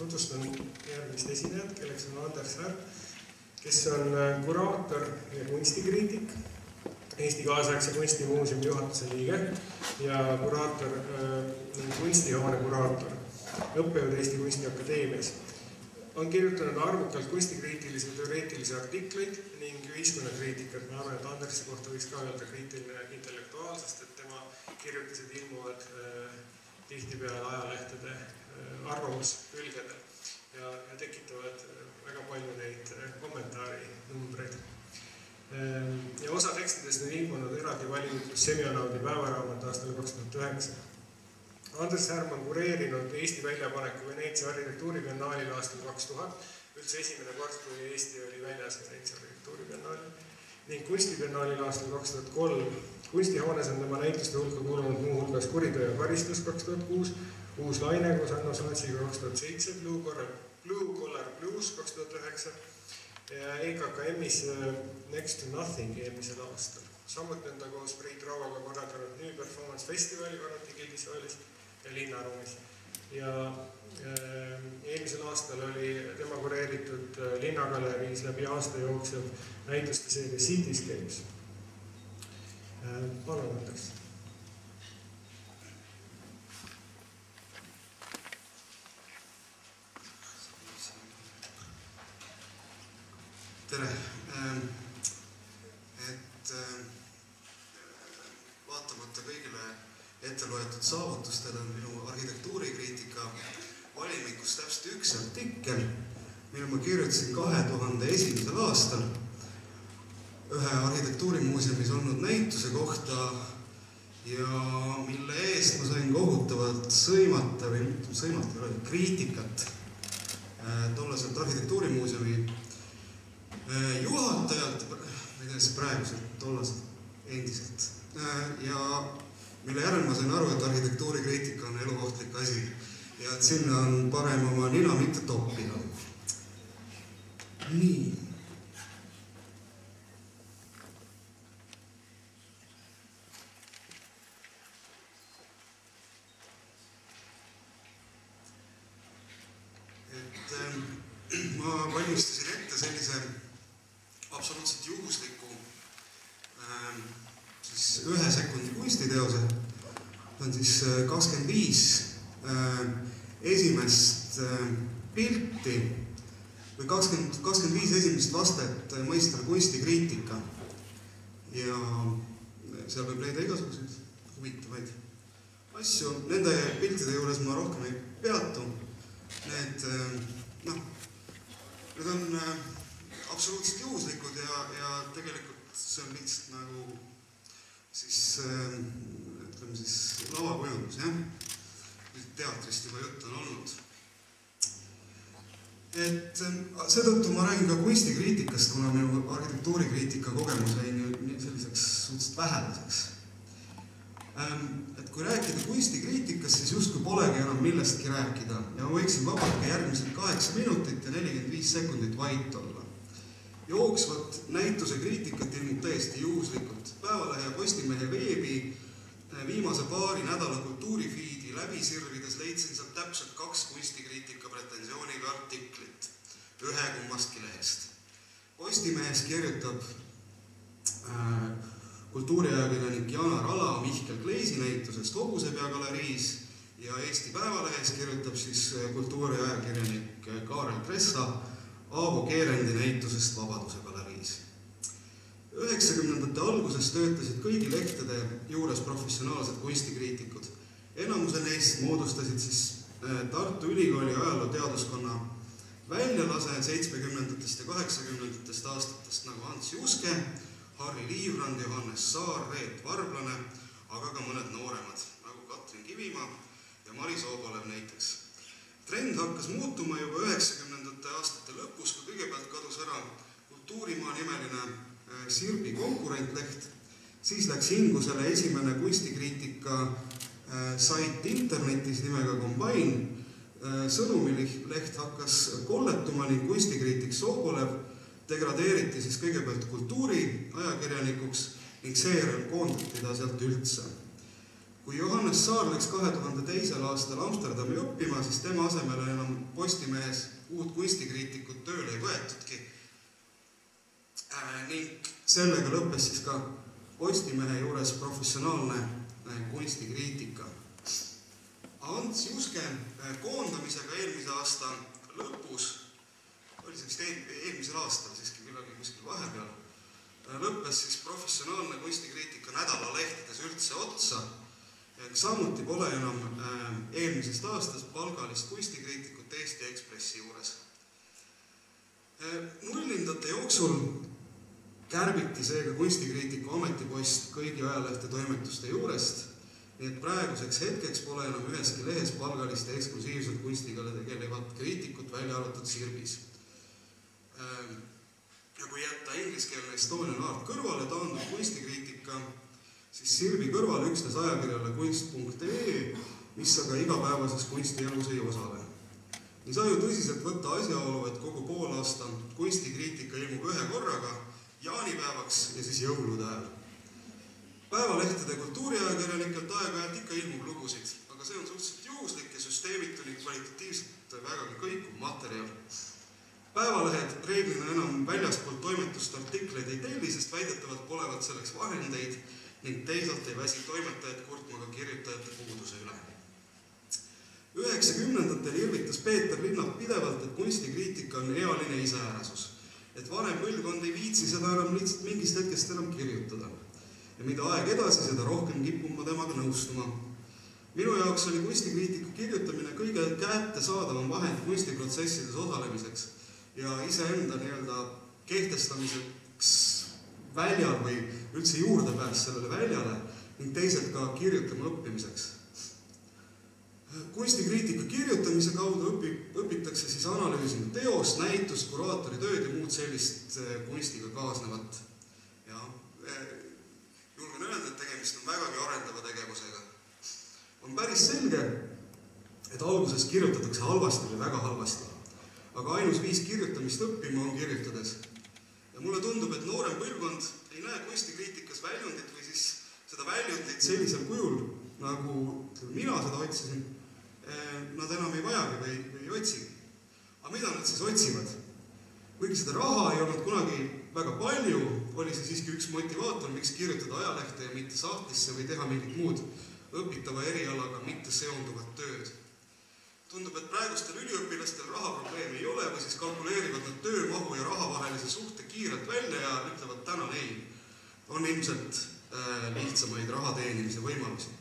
tutvustan järgmist esinejat, kelleks on Anders Härm, kes on kuraator ja kunstikriitik, Eesti kaasaegse kunstimuuseumi juhatuse liige ja kuraator, kunstihoone kuraator, õppejõud Eesti Kunstiakadeemias. On kirjutanud arvukalt kunstikriitilisi ja teoreetilisi artikleid ning ühiskonnakriitikat. Ma arvan, et Andersi kohta võiks ka öelda kriitiline intellektuaal, sest et tema kirjutised ilmuvad tihtipeale ajalehtede arvamuskülgedel ja tekitavad väga palju neid kommentaarinumbreid. Ja osa tekstidest on ilmunud eraldi valimitud Semionaudi päevaraamat aastal 2009. Anders Härm on kureerinud Eesti väljapaneku Veneetsia arhitektuuribiennaalil aastal 2000, üldse esimene kord, kui Eesti oli väljas Veneetsia arhitektuuribiennaalil, ning kunstibiennaalil aastal 2003. Kunstihoones on tema näituste hulka kuulunud muu hulgas Kuritöö ja karistus 2006, Uus laine koos Anno Saatsiga 2007, Blue Collar Blues 2009 ja EKKM-is Next to Nothing eelmisel aastal. Samuti on ta koos Priit Rauaga korraldanud New Performance Festivali Varati gildisaalis ja linnaruumis. Ja eelmisel aastal oli tema kureeritud Linnagaleriis läbi aasta jooksev näituste seeria Cityscapes. Palun, Anders. Tere! Vaatamata kõigile etteloetud saavutustele on minu arhitektuurikriitika valimikus täpselt üks artikkel, mille ma kirjutasin 2001. aastal ühe arhitektuurimuuseumis olnud näituse kohta ja mille eest ma sain kohutavalt kriitikat tollaselt arhitektuurimuuseumi juhatajalt, praeguselt, tollaselt, endiselt. Ja mille järel ma sain aru, et arhitektuurikriitika on elukohtlik asi ja et sinna on parem oma nina mitte toppida. Nii. Ma valmistasin ette sellise absoluutselt juhusliku ühe sekundi kunstiteose. See on siis 25 esimest pilti või 25 esimest vastet mõista kunstikriitika. Ja seal võib leida igasuguseid huvitavaid asju. Nende piltide juures ma rohkem ei peatu. Need on absoluutselt juhuslikud ja tegelikult see on lihtsalt nagu ütleme siis lavakujundus, jah? Teatrist juba jutt on olnud. Seetõttu ma räägin ka kunstikriitikast, kuna minu arhitektuurikriitika kogemus jäi selliseks suhteliselt väheliseks. Kui rääkida kunstikriitikast, siis justkui polegi enam millestki rääkida ja ma võiksin vabalt ka järgmised 8 minutit ja 45 sekundit vait olla. Jooksvat näituse kriitikat ilmub täiesti juhuslikult. Päevalehe ja Postimehe veebi viimase paari nädala kultuurifiidi läbi sirvides leidsin sealt täpselt 2 kunstikriitika pretensiooniga artiklit ühe kummastki lehest. Postimehes kirjutab kultuuriajakirjanik Janar Ala Mihkel Kleisi näitusest Hobusepea galeriis ja Eesti Päevalehes kirjutab siis kultuuriajakirjanik Kaarel Tressa Aavo Keerendi näitusest Vabaduse galeriis. 90ndate alguses töötasid kõigi lehtede juures professionaalsed kunstikriitikud. Enamuse neist moodustasid siis Tartu Ülikooli ajaloo teaduskonna väljalase 70ndатest ja 80ndатest aastatest nagu Hans Juske, Harri Liivrand, Johannes Saar, Reet Varblane, aga ka mõned nooremad, nagu Katrin Kivimaa ja Maris Oobolev näiteks. Trend hakkas muutuma juba 90ndate aastate lõpus, kui kõigepealt kadus ära Kultuurimaa nimeline Sirbi konkurentleht, siis läks hingusele esimene kunstikriitika sait internetis nimega Combine, sõnumileht hakkas kolletuma ning kunstikriitik Soobolev degradeeriti siis kõigepealt kultuuri ajakirjanikuks ning seejärel koondati ta sealt üldse. Kui Johannes Saar läks 2002. aastal Amsterdami õppima, siis tema asemele enam Postimehes uut kunstikriitikut tööle ei võetudki. Ning sellega lõppes siis ka Postimehe juures professionaalne kunstikriitika. Ants Juske koondamisega eelmise aasta lõpus, oli see vist eelmisel aastal siiski millalgi kuskil vahepeal, lõppes siis professionaalne kunstikriitika nädalalehtedes üldse otsa. Samuti pole enam eelmisest aastast palgalist kunstikriitikut Eesti Ekspressi juures. Nullindate jooksul kärbiti seega kunstikriitiku ametipost kõigi ajalehte toimetuste juurest, nii et praeguseks hetkeks pole enam üheski lehes palgalist ja eksklusiivselt kunstiga tegelevat kriitikut välja arvatud Sirbis. Ja kui jätta ingliskeelne Estonian Art kõrvale, taandub kunstikriitika siis Sirbi kõrval üksnes ajakirjale kunst.ee, mis aga igapäevases kunstielus ei osale. Nii sai ju tõsiselt võtta asjaolu, et kogu poolaasta kunstikriitika ilmub ühe korraga, jaanipäevaks ja siis jõulude ajal. Päevalehtede kultuuriajakirjanikelt aeg-ajalt ikka ilmub lugusid, aga see on suhteliselt juhuslik ja süsteemitu ning kvalitatiivselt vägagi kõikuv materjal. Päevalehed reeglina enam väljaspoolt toimetust artikleid ei telli, sest väidetavalt polevat selleks vahendeid ning teisalt ei väsi toimetajad kurtma ka kirjutajate puuduse üle. 90-ndatel irvitas Peeter Linnap pidevalt, et kunstikriitika on ealine iseärasus, et vanem põlvkond ei viitsi seda enam lihtsalt mingist hetkest enam kirjutada. Ja mida aeg edasi, seda rohkem kipun ma temaga nõustuma. Minu jaoks oli kunstikriitika kirjutamine kõige kättesaadavam vahend kunstiprotsessides osalemiseks ja iseenda kehtestamiseks väljal või üldse juurdepääs sellele väljale ning teised ka kirjutama õppimiseks. Kunstikriitika kirjutamise kaudu õpitakse siis analüüsima teost, näitust, kuraatori tööd ja muud sellist kunstiga kaasnevat. Ja julgen öelda, et tegemist on vägagi arendava tegevusega. On päris selge, et alguses kirjutatakse halvasti või väga halvasti, aga ainus viis kirjutamist õppima on kirjutades. Ja mulle tundub, et noorem põlvkond ei näe kunstikriitikas väljundit või siis seda väljundit sellisel kujul, nagu mina seda otsisin, nad enam ei vajagi või ei otsigi. Aga mida nad siis otsivad? Kuigi seda raha ei olnud kunagi väga palju, oli see siiski üks motivaator, miks kirjutada ajalehte ja mitte sahtlisse või teha mingit muud õpitava erialaga mitte seonduvat tööd. Tundub, et praegustel üliõpilastel rahaprobleemi ei ole või siis kalkuleerivad nad töömahu ja rahavahelise suhte kiirelt välja ja ütlevad täna ei. On ilmselt lihtsamaid raha teenimise võimalusi.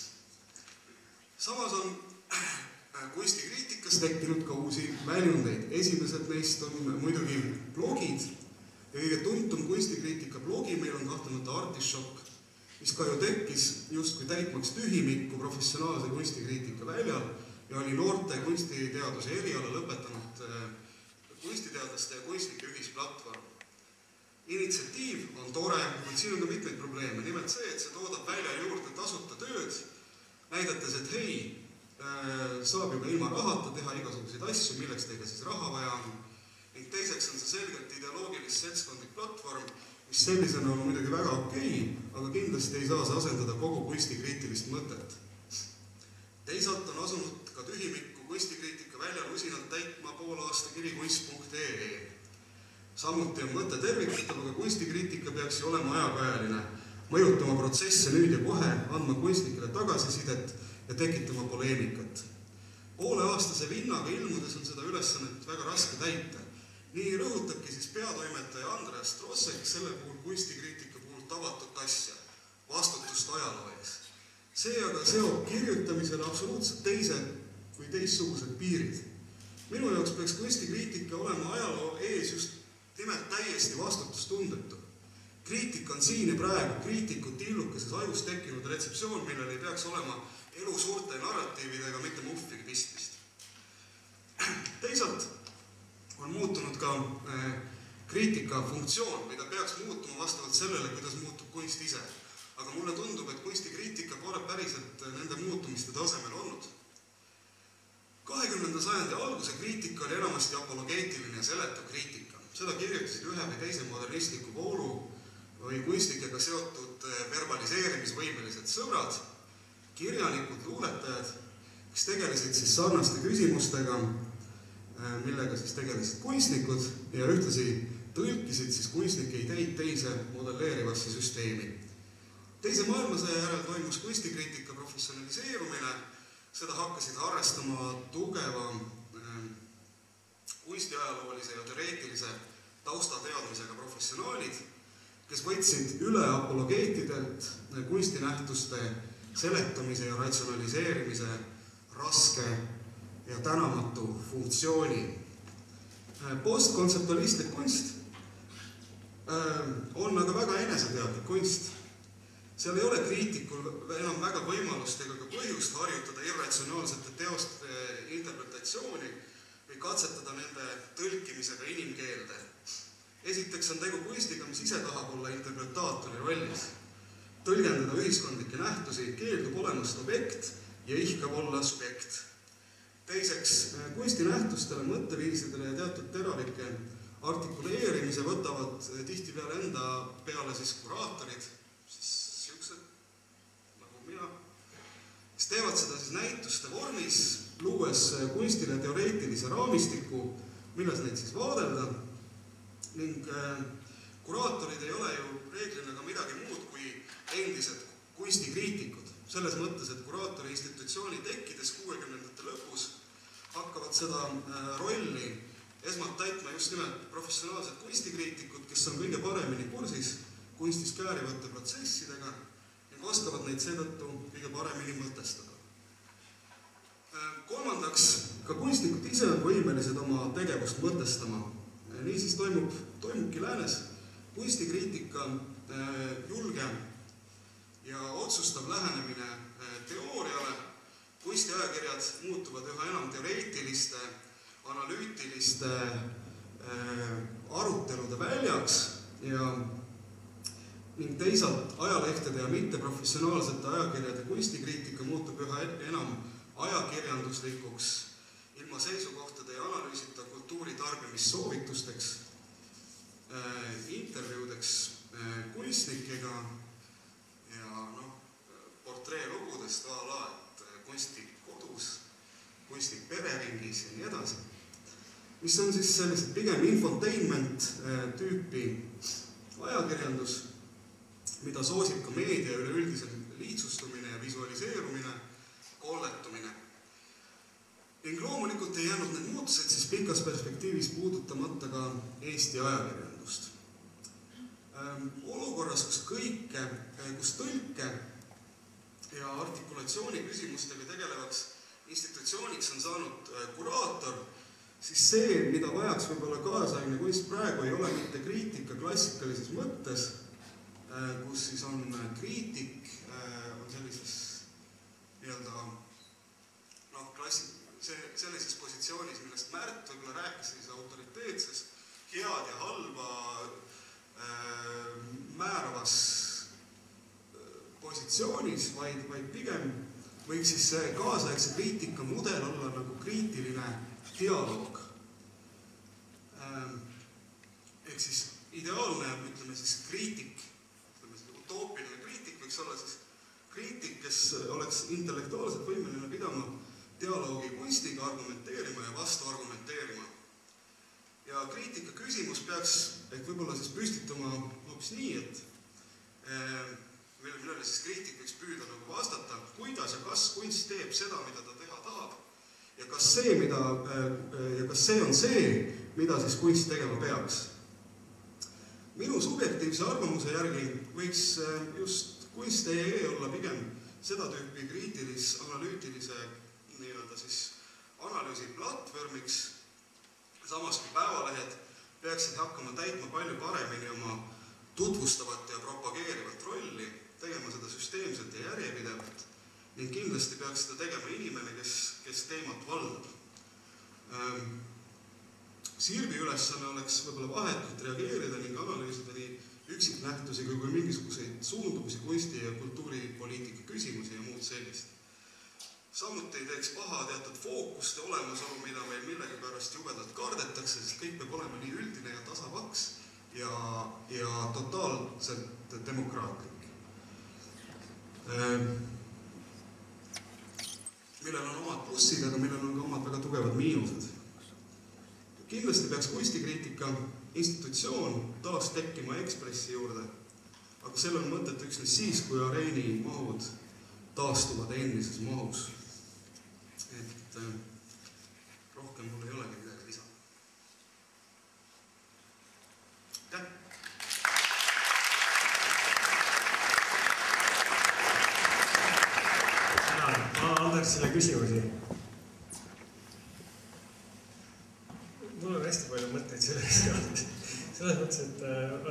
Samas on kunstikriitikas tekkinud ka uusi väljundeid. Esimesed neist on muidugi blogid ja kõige tuntum kunstikriitika blogi meil on kahtlemata Artishock, mis ka ju tekkis just kui täitmaks tühimikku professionaalse kunstikriitika väljal ja oli noorte kunstiteaduse eriala lõpetanud kunstiteadlaste ja kunstnike ühisplatvorm. Initsiatiiv on tore, kuid siin on ka mitmeid probleeme. Nimelt see, et see toodab välja juurde tasuta tööd, näidates, et hei, saab juba ilma rahata teha igasuguseid asju, milleks teiga siis raha vaja on. Ning teiseks on see selgelt ideoloogilist seltskondlik platvorm, mis sellisena on muidugi väga okei, aga kindlasti ei saa see asendada kogu kunstikriitilist mõtet. Teisalt on asunud ka tühimikku kunstikriitika väljal usinalt täitma poolaasta kirikunst.ee. Samuti on mõte tervikutav, aga kunstikriitika peaks ju olema ajakajaline, mõjutama protsesse nüüd ja kohe, andma kunstnikele tagasisidet ja tekitama poleemikat. Pooleaastase vinnaga ilmudes on seda ülesannet väga raske täita. Nii rõhutabki siis peatoimetaja Andreas Strossek selle puhul kunstikriitika puhul tavatut asja, vastutust ajaloo ees. See aga seob kirjutamisele absoluutselt teised või teistsugused piirid. Minu jaoks peaks kunstikriitika olema ajaloo ees just nimelt täiesti vastutustundetu. Kriitika on siin ja praegu kriitiku tillukeses ajus tekkinud retseptsioon, millel ei peaks olema elu suurte narratiividega mitte muhvigi pistmist. Teisalt on muutunud ka kriitika funktsioon, mida peaks muutuma vastavalt sellele, kuidas muutub kunst ise. Aga mulle tundub, et kunstikriitika pole päriselt nende muutumiste tasemel olnud. 20. sajandi alguse kriitika oli enamasti apologeetiline ja seletav kriitika. Seda kirjutasid ühe või teise modernistliku voolu või kunstnikega seotud verbaliseerimisvõimelised sõbrad, kirjanikud, luuletajad, kes tegelesid siis sarnaste küsimustega, millega siis tegelesid kunstnikud ja ühtlasi tõlkisid siis kunstnike ideid teise modelleerivasse süsteemi. Teise maailmasõja järel toimus kunstikriitika professionaliseerumine, seda hakkasid arvestama tugeva kunstiajaloolise ja teoreetilise taustateadmisega professionaalid, kes võtsid üle apologeetidelt kunstinähtuste seletamise ja ratsionaliseerimise raske ja tänamatu funktsiooni. Postkontseptualistlik kunst on aga väga eneseteadlik kunst. Seal ei ole kriitikul enam väga võimalust ega ka põhjust harjutada irratsionaalsete teoste interpretatsiooni või katsetada nende tõlkimisega inimkeelde. Esiteks on tegu kunstiga, mis ise tahab olla interpretaatori rollis, tõlgendada ühiskondlikke nähtusi, keeldub olemast objekt ja ihkab olla subjekt. Teiseks, kunstinähtustele, mõtteviisidele ja teatud teravike artikuleerimise võtavad tihtipeale enda peale siis kuraatorid, siis siuksed nagu mina, kes teevad seda siis näituste vormis, luues kunstile teoreetilise raamistiku, milles neid siis vaadelda. Ning kuraatorid ei ole ju reeglina ka midagi muud kui endised kunstikriitikud. Selles mõttes, et kuraatori institutsiooni tekkides 60ndate lõpus hakkavad seda rolli esmalt täitma just nimelt professionaalsed kunstikriitikud, kes on kõige paremini kursis kunstis käärivate protsessidega ning oskavad neid seetõttu kõige paremini mõtestada. Kolmandaks, ka kunstnikud ise on võimelised oma tegevust mõtestama. Niisiis toimubki läänes kunstikriitika julge ja otsustav lähenemine teooriale. Kunstiajakirjad muutuvad üha enam teoreetiliste, analüütiliste arutelude väljaks ning teisalt ajalehtede ja mitteprofessionaalsete ajakirjade kunstikriitika muutub üha enam ajakirjanduslikuks, ilma seisukohtade ja analüüsita kultuuri tarbimissoovitusteks, intervjuudeks kunstnikega ja portreelugudest a la, et kunstnik kodus, kunstnik pereringis ja nii edasi. Mis on siis sellised pigem infotainment tüüpi ajakirjandus, mida soosib ka meedia üleüldisem lihtsustumine ja visualiseerumine, kolletumine. Ning loomulikult ei jäänud need muutused siis pikas perspektiivis puudutamata ka Eesti ajakirjandust. Olukorras, kus tõlke ja artikulatsiooni küsimustega tegelevaks institutsiooniks on saanud kuraator, siis see, mida vajaks võib-olla kaasaegne kunst praegu, ei ole mitte kriitika klassikalises mõttes, kus siis on kriitik, on sellises sellises positsioonis, millest Märt võib-olla rääkis sellises autoriteetses, head ja halba määravas positsioonis, vaid pigem võiks siis see kaasaegse kriitika mudel olla nagu kriitiline dialoog. Ehk siis ideaalne, ütleme siis kriitik, utoopiline kriitik võiks olla siis kriitik, kes oleks intellektuaalselt võimeline pidama dialoogi kunstiga, argumenteerima ja vastu argumenteerima. Ja kriitika küsimus peaks ehk võib-olla siis püstituma hoopis nii, et millele siis kriitik võiks püüda nagu vastata, kuidas ja kas kunst teeb seda, mida ta teha tahab ja kas see on see, mida siis kunst tegema peaks. Minu subjektiivse arvamuse järgi võiks just kunst.ee olla pigem seda tüüpi kriitilis-analüütilise analüüsi platvormiks, samas kui päevalehed peaksid hakkama täitma palju paremini oma tutvustavat ja propageerivat rolli, tegema seda süsteemselt ja järjepidevalt ning kindlasti peaks seda tegema inimene, kes teemat valdab. Sirbi ülesanne oleks võib-olla vahetult reageerida ning analüüsida nii üksiknähtusi kui mingisuguseid suundumisi kunsti- ja kultuuripoliitika küsimusi ja muud sellist. Samuti ei teeks paha teatud fookuste olemasolu, mida meil millegipärast jubedalt kardetakse, sest kõik peab olema nii üldine ja tasavaks ja totaalselt demokraatlik. millel on omad plussid, aga millel on ka omad väga tugevad miinused. Kindlasti peaks kunstikriitika institutsioon taas tekkima Ekspressi juurde, aga sellel on mõtet üksnes siis, kui areeni mahud taastuvad endises mahus. Et rohkem mul ei olegi midagi lisada. Andersile küsimusi. Mul on hästi palju mõtteid selles mõttes, et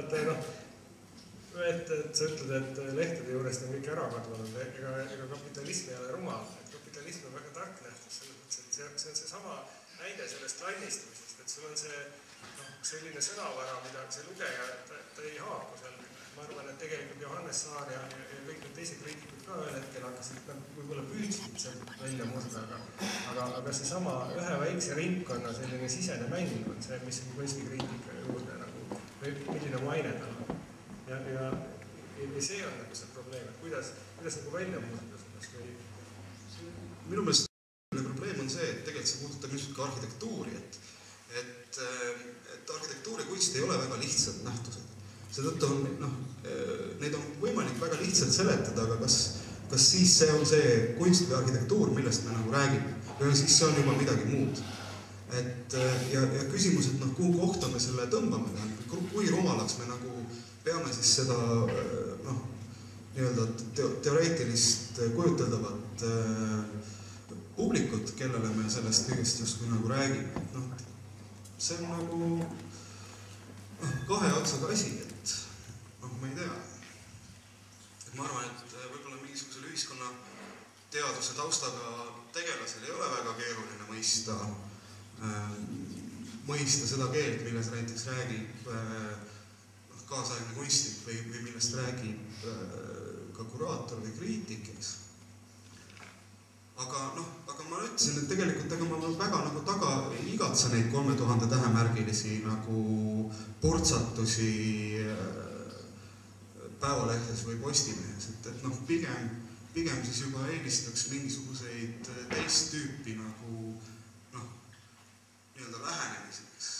sa ütled, et lehtede juurest on kõik ära kadvunud, ega kapitalism ei ole rumal, et kapitalism on väga tark nähtus selles mõttes, et see on see sama näide sellest lannistumisest, et sul on see selline sõnavara, mida see lugeja, ta ei haaku seal. Ma arvan, et tegelikult Johannes Saar ja kõik need teised kriitikud ka ühel hetkel hakkasid võib-olla püüdsid sealt välja murda, aga see sama ühe väikse ringkonna selline sisene mäng on see, mis on kunstikriitika juurde või milline maine tal on. Ja see on see probleem, et kuidas välja murda sellest või... Minu meelest probleem on see, et tegelikult see puudutab niisugust ka arhitektuuri, et arhitektuur ja kunst ei ole väga lihtsad nähtused. Seetõttu on, neid on võimalik väga lihtsalt seletada, aga kas siis see on see kunst või arhitektuur, millest me räägime, või siis see on juba midagi muud. Ja küsimus, et kuhu kohta me selle tõmbame, kui rumalaks me peame siis seda teoreetilist kujuteldavat publikut, kellele me sellest kõigest justkui räägime. See on kahe otsaga asi, et ma ei tea. Ma arvan, et võib-olla mingisugusel ühiskonna teaduse taustaga tegelasel ei ole väga keeruline mõista seda keelt, milles näiteks räägib kaasaegne kunstik või millest räägib ka kuraator või kriitik, eks. Aga ma ütlesin, et tegelikult ma väga taga ei igatse neid 3000 tähemärgilisi portsatusi Päevalehtes või Postimehes, et pigem siis juba eelistaks mingisuguseid teist tüüpi lähenemiseks.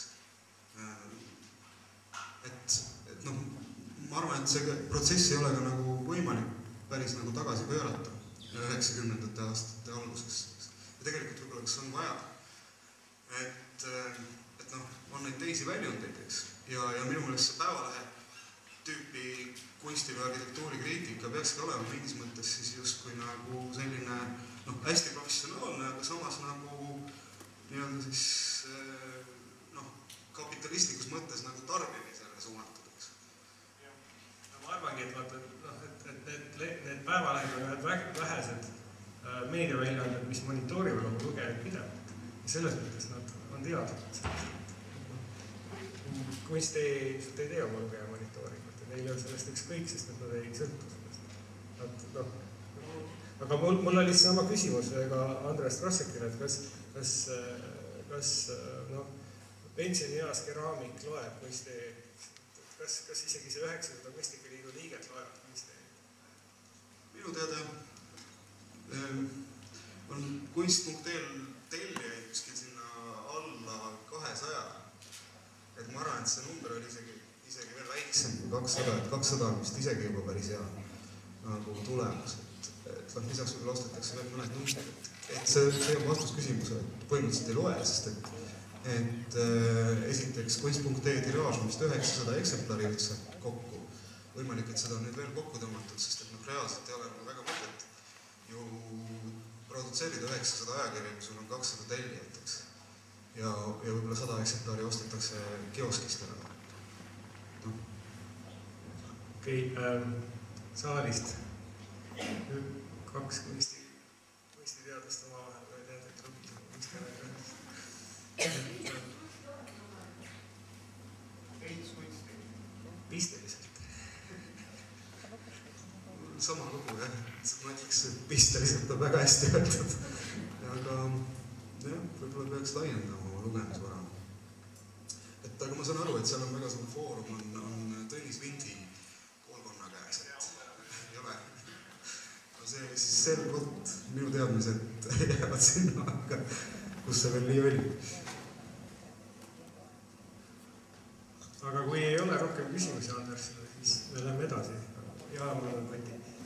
Ma arvan, et see protsess ei ole ka võimalik päris tagasi pöörata 90ndate aastate algusesse. Ja tegelikult võib-olla, kas on vaja, et on neid teisi väljundeid, eks. Ja minu meelest see Päevalehe tüüpi kunsti või arhitektuuri kriitika peakski olema mingis mõttes siis justkui selline hästi professionaalne, aga samas siis kapitalistlikus mõttes tarbimisele suunatud. Ma arvangi, et need Päevalehed on vähesed meediaväljaanded, mis monitoorivad oma lugejaid pidevalt. Ja selles mõttes nad on teadlikud. Kunst ei tee oma lugeja monitooringut ja neil on sellest ükskõik, sest nad ei sõltu sellest. Aga mul oli sama küsimus ka Andres Krassekile, et kas pensionieas keraamik loeb kunsti, kas isegi see 900 Kunstikaliidu liiget loeb kunsti? Minu teada on kunst.el tellijaid kuskil sinna alla 200. Et ma arvan, et see number oli isegi veel väiksem kui 200, et 200 on vist isegi juba päris hea tulemus. Et lisaks võib ostetakse veel mõned numbrid. Et see on vastus küsimusele, et põhimõtteliselt ei loe, sest et esiteks kunst.ee tiraaž on vist 900 eksemplari üldse kokku. Võimalik, et seda on nüüd veel kokku tõmmatud, sest et reaalselt ei ole väga mõtet ju produtseerida 900 ajakirja, kui sul on 200 tellijat, eks. Ja võib-olla 100 eksemplari ostetakse kioskist ära. Okei, saalist. Kaks kunstiteadust oma vahel või teadlik ehituskunsti. Pisteliselt. Sama lugu, jah. Ma ütleks, et pisteliselt on väga hästi öeldud. Aga võib-olla peaks laiendama oma lugemisvara. Aga ma saan aru, et seal on väga suur foorum, on Tõnis Vindi koolkonna käes, et ei ole see siis selgelt minu teadmised jäävad sinna, aga kus see veel nii oli. Aga kui ei ole rohkem küsimusi Andersile, siis me lähme edasi. Ja, ma olen Kati.